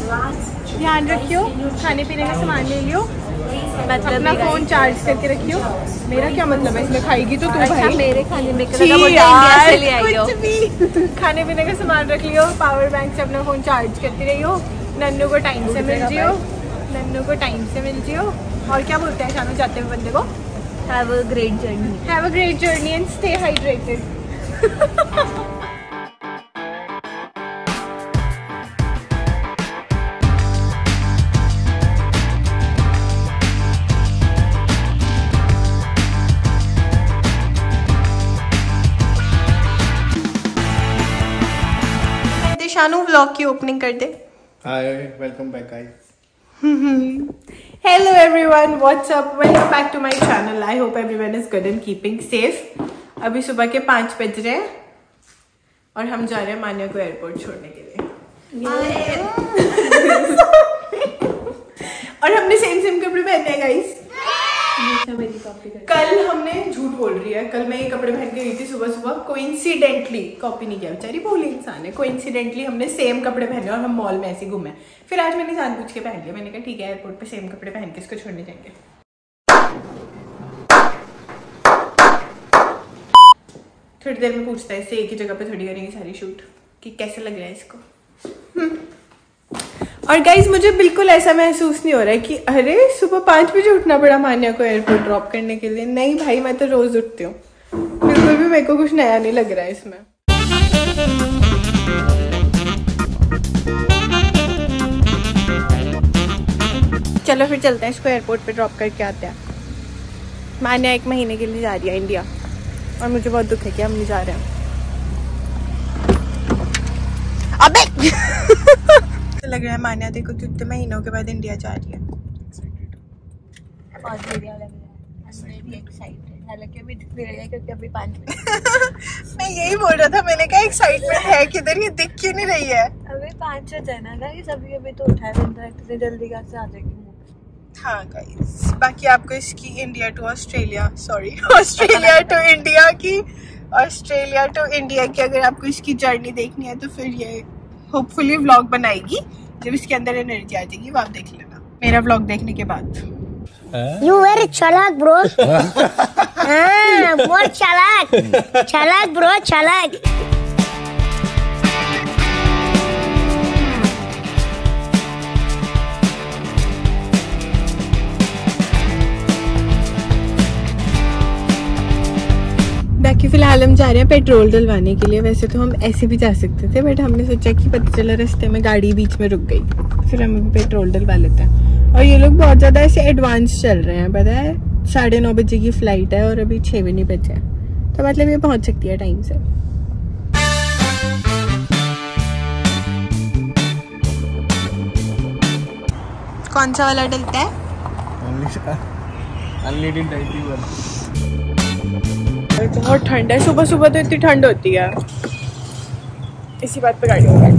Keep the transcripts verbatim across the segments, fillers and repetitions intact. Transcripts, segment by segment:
ध्यान रखियो, खाने पीने का सामान ले लियो, अपना फोन चार्ज करके रखियो। मेरा क्या मतलब है इसमें, खाएगी तो तू भाई। मेरे खाने में कुछ भी खाने पीने का सामान रख लियो, पावर बैंक से अपना फोन चार्ज करती रहियो, नन्नू को टाइम से मिल जियो, नन्नू को टाइम से मिल जियो। और क्या बोलते हैं शाम में जाते हुए बंदे को, have a great journey, have a great journey and stay hydrated. Shanu vlog की ओपनिंग कर दे। Hi, welcome back guys. Hello everyone, what's up, welcome back to my channel. I hope everyone is good and keeping safe. अभी सुबह के पाँच बज रहे हैं और हम जा रहे हैं मान्या को एयरपोर्ट छोड़ने के लिए। और हमने सेम सेम कपड़े पहने हैं गाइस। कल हमने झूठ बोल रही है, कल मैं ये कपड़े पहन के गई थी सुबह सुबह, कोइंसिडेंटली, कॉपी नहीं किया, बेचारी भोली इंसान है, कोइंसिडेंटली हमने सेम कपड़े पहने और हम मॉल में ऐसे घूमे। फिर आज मैंने जानबूझ के पहन लिया, मैंने कहा ठीक है एयरपोर्ट पे सेम कपड़े पहन के इसको छोड़ने जाएंगे। थोड़ी देर में पूछता है इससे, एक ही जगह पे थोड़ी करेंगे सारी शूट कि कैसे लग रहा है इसको। और गाइज मुझे बिल्कुल ऐसा महसूस नहीं हो रहा है कि अरे सुबह पाँच बजे उठना पड़ा मान्या को एयरपोर्ट ड्रॉप करने के लिए। नहीं भाई, मैं तो रोज उठती हूँ, बिल्कुल भी मेरे को कुछ नया नहीं लग रहा है इसमें। चलो फिर चलते हैं, इसको एयरपोर्ट पे ड्रॉप करके आते हैं। मान्या एक महीने के लिए जा रही है इंडिया और मुझे बहुत दुख है कि हम नहीं जा रहे हैं। अबे लग रहा है मान्या देखो कितने महीनों के बाद इंडिया जा रही है। बहुत बढ़िया लग रहा है, मैं भी एक्साइटेड। हालांकि अभी दिख नहीं रहा है क्योंकि अभी पाँच बजे। मैं यही बोल रहा था, मैंने कहा एक्साइटमेंट है किधर, ये दिख क्यों नहीं रही है। अभी पाँच बजे जाना गाइस, अभी अभी तो उठा है, इतने जल्दी कहाँ से आ जाएगी। हाँ गाइस, बाकी आपको इसकी India to Australia, sorry Australia to India की, ऑस्ट्रेलिया टू इंडिया की अगर आपको इसकी जर्नी देखनी है तो फिर ये होपफुली व्लॉग बनाएगी। जब इसके अंदर एनर्जी आ जाएगी वो आप देख लेना मेरा व्लॉग देखने के बाद। You very चालाक ब्रो। हाँ, बहुत चालाक, चालाक ब्रो, चालाक। बाकी फिलहाल हम जा रहे हैं पेट्रोल डलवाने के लिए। वैसे तो हम ऐसे भी जा सकते थे बट हमने सोचा कि पता चला रास्ते में गाड़ी बीच में रुक गई, फिर हम पेट्रोल डलवा लेते हैं। और ये लोग बहुत ज्यादा ऐसे एडवांस चल रहे हैं, पता है साढ़े नौ बजे की फ्लाइट है और अभी छह भी नहीं बजे है, तो मतलब ये पहुंच सकती है टाइम से। कौन सा वाला डलता है? बहुत ठंड है, सुबह सुबह तो इतनी ठंड होती है। इसी बात पे गाड़ी में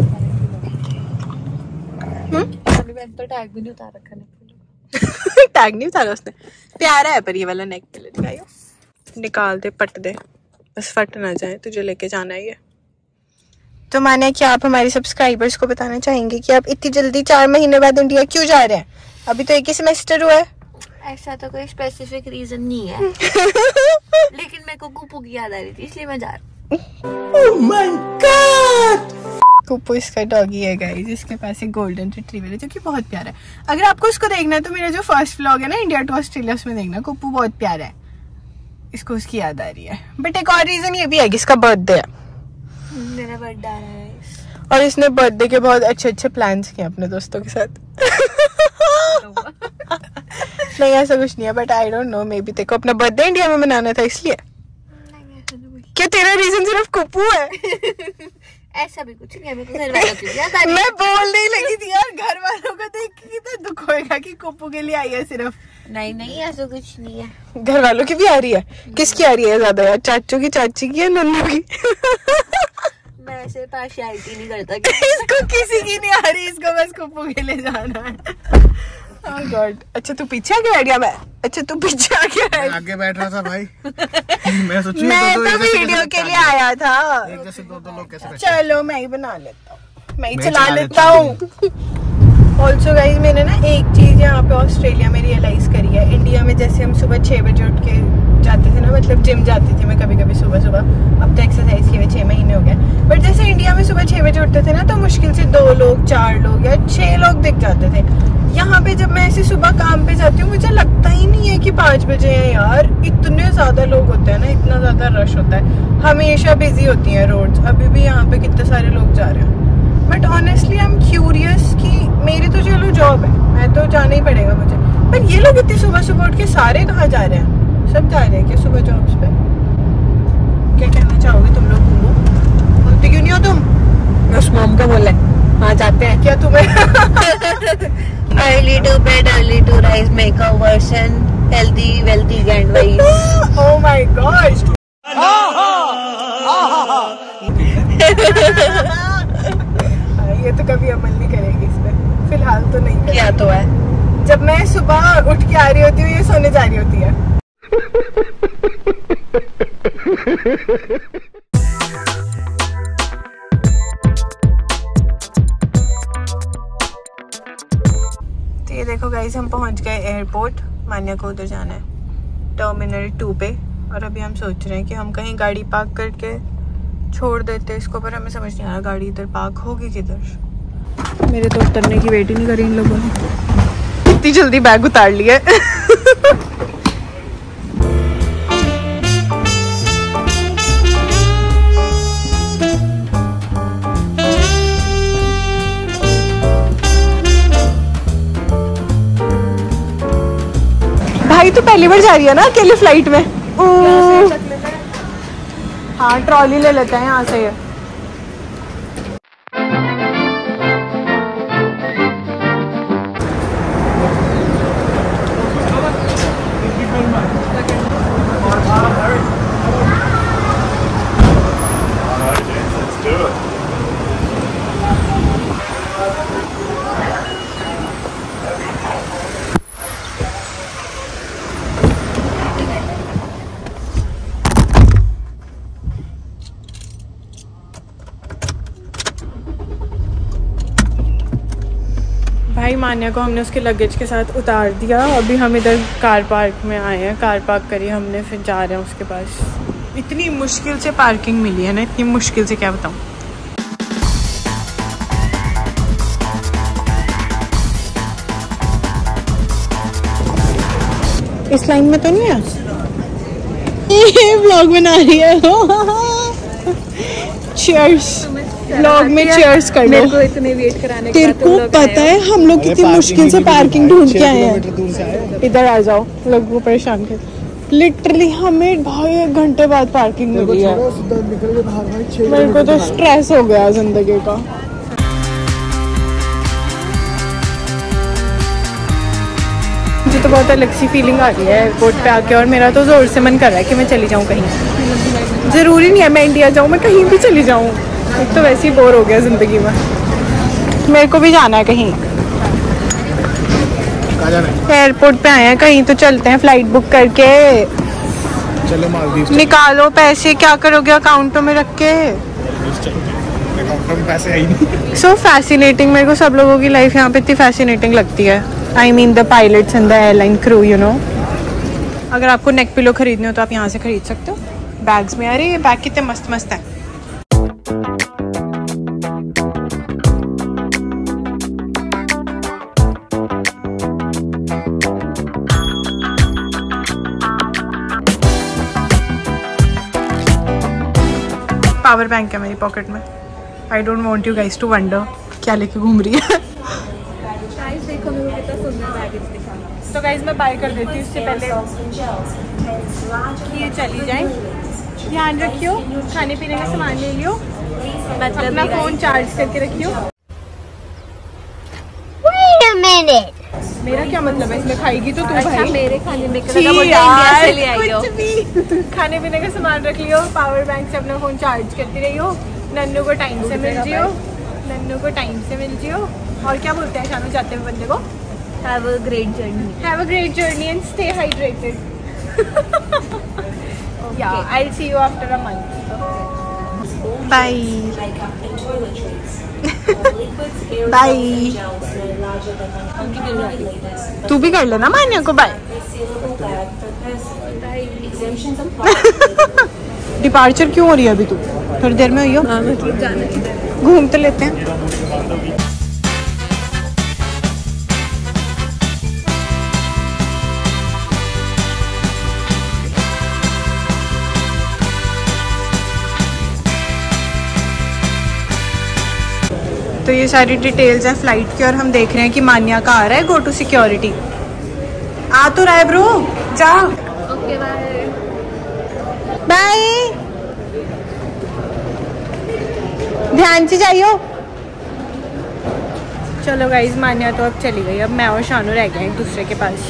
तो टैग भी नहीं उतार रखा नेक टैग नहीं उतारा उसने। प्यारा है पर ये वाला नेक पे दिखाइयो, निकाल दे, पट दे, बस फट ना जाए, तुझे लेके जाना ही है। तो माने कि आप हमारे सब्सक्राइबर्स को बताना चाहेंगे कि आप इतनी जल्दी चार महीने बाद इंडिया क्यों जा रहे हैं? अभी तो एक ही सेमेस्टर हुआ है। ऐसा तो कोई स्पेसिफिक रीजन नहीं है। लेकिन मेरे को कुप्पू की याद आ रही थी इसलिए मैं जा रही हूँ। oh my God! कुप्पू इसका डॉगी है गाइस, इसके पास एक गोल्डन रिट्रीवर है जो कि बहुत प्यारा है। अगर आपको उसको देखना है तो मेरा जो फर्स्ट व्लॉग है ना इंडिया टू ऑस्ट्रेलिया, उसमें देखना, कुप्पू बहुत प्यारा है। इसको उसकी याद आ रही है। बट एक और रीजन ये भी है कि इसका बर्थडे है, मेरा बर्थडे आ रहा है और इसने बर्थडे के बहुत अच्छे अच्छे प्लान्स किए अपने दोस्तों के साथ। नहीं ऐसा कुछ नहीं है, but I don't know, maybe तेरे को अपना बर्थडे इंडिया में मनाना था इसलिए। क्या तेरा रीजन सिर्फ कुप्पू है? ऐसा भी कुछ नहीं है, मेरे को घर वालों की याद आ रही है। मैं बोलने ही लगी थी यार, घर वालों को देख के कितना दुख होएगा कि कुप्पू के लिए आई है सिर्फ। नहीं नहीं ऐसा कुछ नहीं है। घर वालों की भी आ रही है? किसकी आ रही है ज्यादा यार, चाचू की, चाची की या नन्नू की? मैं ऐसे पार्शियलिटी नहीं करता। इसको किसी की नहीं आ रही, इसको बस कुप्पू के लिए जाना है। Oh God. अच्छा तू पीछे आ गया आइडिया में? अच्छा तू पीछे आ गया? मैं आगे बैठ रहा था भाई। मैं सोचूं मैं तो वीडियो के लिए आया था। एक जैसे दो दो लोग कैसे? चलो मैं ही बना लेता हूँ। मैं ही चला लेता हूँ। ऑल्सो गाइज मैंने ना एक चीज यहाँ पे ऑस्ट्रेलिया में रियलाइज करी है। इंडिया में जैसे हम सुबह छह बजे उठ के जाते थे ना, मतलब जिम जाती थी मैं कभी कभी सुबह सुबह, अब तो एक्सरसाइज किए हुए छह महीने हो गए, बट जैसे इंडिया में सुबह छह बजे उठते थे ना तो मुश्किल से दो लोग, चार लोग या छह लोग दिख जाते थे। यहाँ पे जब मैं ऐसे सुबह काम पे जाती हूँ मुझे लगता ही नहीं है कि पाँच बजे हैं यार, इतने ज्यादा लोग होते हैं ना, इतना ज्यादा रश होता है, हमेशा बिजी होती हैं रोड्स। अभी भी यहाँ पे कितने सारे लोग जा रहे हैं, but honestly I am curious कि मेरी तो चलो जॉब है, मैं तो जाना ही पड़ेगा मुझे, पर ये लोग इतनी सुबह सुबह उठ के सारे कहाँ जा रहे हैं? सब जा रहे हैं क्या सुबह जॉब्स पे? क्या कहना चाहोगे तुम लोग? बोलते क्यों नहीं हो तुम? बस मॉम का बोला है, हाँ जाते हैं क्या तुम्हें? Early to bed, early to rise, make a version healthy, wealthy and wise. Oh my gosh! ये तो कभी अमल नहीं करेगी इस पे, फिलहाल तो नहीं करेगी। क्या तो है, जब मैं सुबह उठ के आ रही होती हूँ ये सोने जा रही होती है। तो ये देखो गाइस हम पहुंच गए एयरपोर्ट। मान्या को उधर जाना है टर्मिनल टू पे, और अभी हम सोच रहे हैं कि हम कहीं गाड़ी पार्क करके छोड़ देते हैं इसको, पर हमें समझ नहीं आ रहा गाड़ी इधर पार्क होगी किधर। मेरे तो उतरने की वेट ही नहीं करी इन लोगों ने, इतनी जल्दी बैग उतार लिया। भाई तो पहली बार जा रही है ना अकेले फ्लाइट में? हाँ ट्रॉली ले लेते हैं यहाँ से। ये भाई मान्या को हमने उसके लगेज के साथ उतार दिया। अभी हम इधर कार पार्क में आए हैं, कार पार्क करी हमने, फिर जा रहे हैं उसके पास। इतनी मुश्किल से पार्किंग मिली है ना, इतनी मुश्किल से क्या बताऊँ। इस लाइन में तो नहीं है, ये व्लॉग बना रही है। चीयर्स, व्लॉग में चीयर्स कर लो। मेरे को इतने वेट कराने के तेरे को पता है हम लोग कितनी मुश्किल से पार्किंग ढूंढ के आए हैं। इधर आ जाओ, लोग को परेशान कर। लिटरली हमें भाई एक घंटे बाद पार्किंग मिली है। मेरे को तो स्ट्रेस हो गया जिंदगी का। मुझे तो बहुत अलग सी फीलिंग आ रही है एयरपोर्ट पे आके, और मेरा तो जोर से मन कर रहा है कि मैं चली जाऊँ कहीं। जरूरी नहीं है मैं इंडिया जाऊँ, मैं कहीं भी चली जाऊँ। एक तो वैसे ही बोर हो गया जिंदगी में। मेरे को भी जाना है कहीं। एयरपोर्ट पे आए हैं, कहीं तो चलते हैं फ्लाइट बुक करके। चलो मालदीव। निकालो पैसे, क्या करोगे अकाउंट में रख के? पैसे है ही नहीं। सो फैसिनेटिंग, मेरे को सब लोगों की लाइफ यहाँ पे इतनी फैसिनेटिंग लगती है। I mean the pilots and the airline crew, you know. अगर आपको नेक पिलो खरीदने हो तो आप यहाँ से खरीद सकते हो बैग्स में। अरे ये बैग कितने मस्त मस्त है। पावर बैंक है मेरी पॉकेट में। I don't want you guys to wonder क्या लेके घूम रही है। तो गाइज मैं बाय कर देती हूँ इससे पहले ये चली जाए। ध्यान रखियो, खाने पीने का सामान ले लियो, अपना फोन चार्ज करके रखियो। Wait a minute. मेरा क्या मतलब है इसमें? खाएगी तो तू अच्छा, भाई। मेरे खाने में छी इंडिया से ले आई हो। कुछ भी खाने पीने का सामान रख लियो, पावर बैंक से अपना फोन चार्ज करती रही हो, नन्नू को टाइम से मिल जियो, नन्नू को टाइम से मिल जियो। और क्या बोलते हैं शानू जाते हुए बंदे को? Have a great journey. Have a great journey and stay hydrated. Okay. Yeah, I'll see you after a month. Bye. Bye. तू भी कर लेना मान्या को बाय। डिपार्चर क्यों हो रही है अभी? तू थोड़ी देर में हुई हो। हाँ, मतलब जाना है, घूम तो लेते हैं। तो ये सारी डिटेल्स है फ्लाइट की और हम देख रहे हैं कि मान्या का आ रहा है गो टू सिक्योरिटी। आ तो रहा है ब्रो, जा। ओके बाय बाय, ध्यान से जाइयो। चलो गाइज, मान्या तो अब चली गई, अब मैं और शानू रह गए एक दूसरे के पास।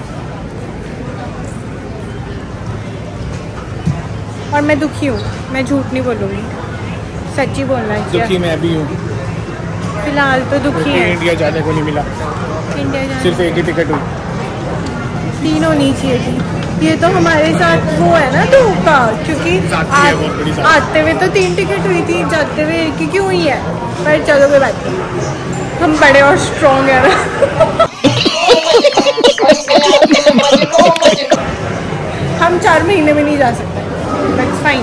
और मैं दुखी हूँ, मैं झूठ नहीं बोलूँगी, सच्ची बोलना है। दुखी मैं भी हूँ, फिलहाल तो दुखी है। इंडिया जाने को नहीं मिला, इंडिया जाने सिर्फ एक ही टिकट हुई, तीन होनी चाहिए थी। ये तो हमारे साथ वो है ना धोखा, क्योंकि आ, आते हुए तो तीन टिकट हुई थी, जाते हुए एक ही क्यों हुई है। पर चलो कोई बात नहीं, हम बड़े और स्ट्रॉन्ग है ना। हम चार महीने में नहीं जा सकते, दैट्स फाइन।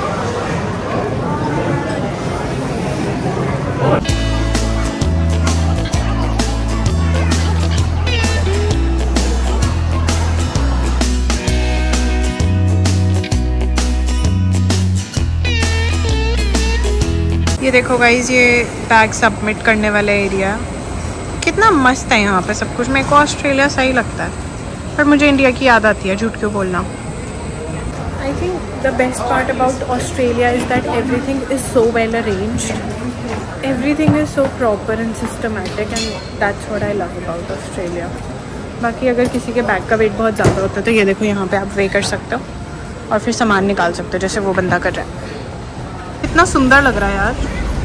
ये देखो गाइज, ये बैग सबमिट करने वाला एरिया कितना मस्त है यहाँ पे सब कुछ। मेरे को ऑस्ट्रेलिया सही लगता है, पर मुझे इंडिया की याद आती है, झूठ क्यों बोलना। I think the best part about Australia is that everything is so well arranged, everything is so proper and systematic, and that's what I love about Australia. बाकी अगर किसी के बैग का वेट बहुत ज़्यादा होता है तो ये देखो यहाँ पे आप वे कर सकते हो और फिर सामान निकाल सकते हो, जैसे वो बंदा कर रहा है। कितना सुंदर लग रहा है यार।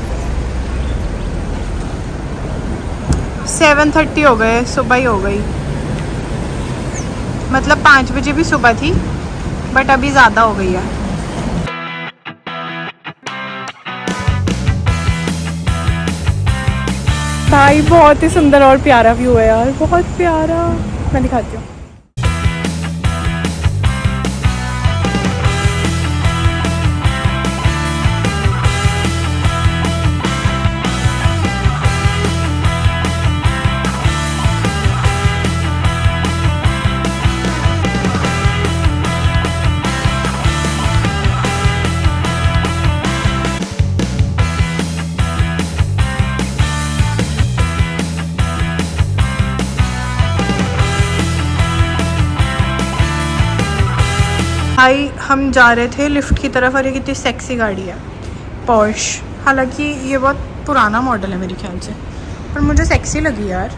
सेवन थर्टी हो गए, सुबह ही हो गई, मतलब पाँच बजे भी सुबह थी, बट अभी ज़्यादा हो गई है। भाई बहुत ही सुंदर और प्यारा व्यू है यार, बहुत प्यारा। मैं दिखाती हूँ। भाई हम जा रहे थे लिफ्ट की तरफ और ये कितनी सेक्सी गाड़ी है, पोर्श। हालांकि ये बहुत पुराना मॉडल है मेरे ख्याल से, पर मुझे सेक्सी लगी यार।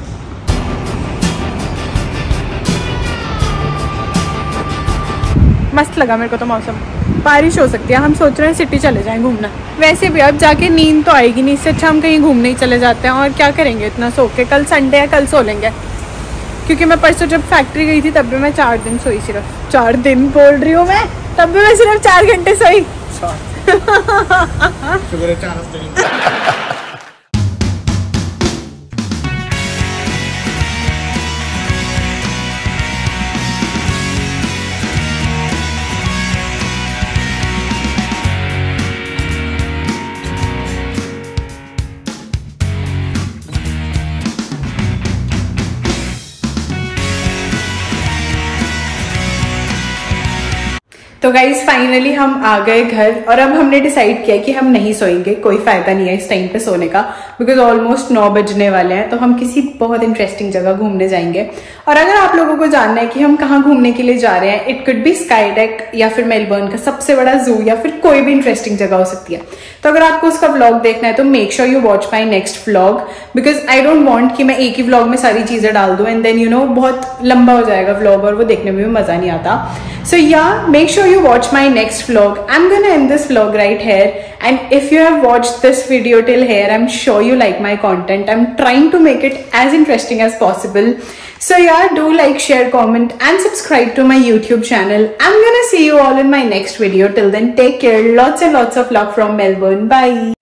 मस्त लगा मेरे को तो मौसम। बारिश हो सकती है, हम सोच रहे हैं सिटी चले जाएं घूमना। वैसे भी अब जाके नींद तो आएगी नहीं, इससे अच्छा हम कहीं घूमने ही चले जाते हैं। और क्या करेंगे इतना सो के, कल संडे है, कल सो लेंगे। क्योंकि मैं परसों जब फैक्ट्री गई थी तब भी मैं चार दिन सोई, सिर्फ चार दिन बोल रही हूँ मैं, तब भी मैं सिर्फ चार घंटे सोई। शुक्र है चार हफ्ते। तो गाइज फाइनली हम आ गए घर और अब हमने डिसाइड किया कि हम नहीं सोएंगे, कोई फायदा नहीं है इस टाइम पे सोने का, बिकॉज ऑलमोस्ट नौ बजने वाले हैं। तो हम किसी बहुत इंटरेस्टिंग जगह घूमने जाएंगे। और अगर आप लोगों को जानना है कि हम कहाँ घूमने के लिए जा रहे हैं, it could be sky deck या फिर मेलबर्न का सबसे बड़ा जू या फिर कोई भी इंटरेस्टिंग जगह हो सकती है। तो अगर आपको उसका व्लॉग देखना है तो make sure you watch my next vlog, because I don't want कि मैं एक ही व्लॉग में सारी चीजें डाल दूं एंड देन यू नो बहुत लंबा हो जाएगा व्लॉग और वो देखने में भी मजा नहीं आता। So yeah, make sure you watch my next vlog. I'm gonna end this vlog right here. And if you have watched this video till here, I'm sure you like my content. I'm trying to make it as interesting as possible. So yeah, do like, share, comment and subscribe to my YouTube channel. I'm gonna see you all in my next video. Till then, take care. Lots and lots of love from Melbourne. Bye.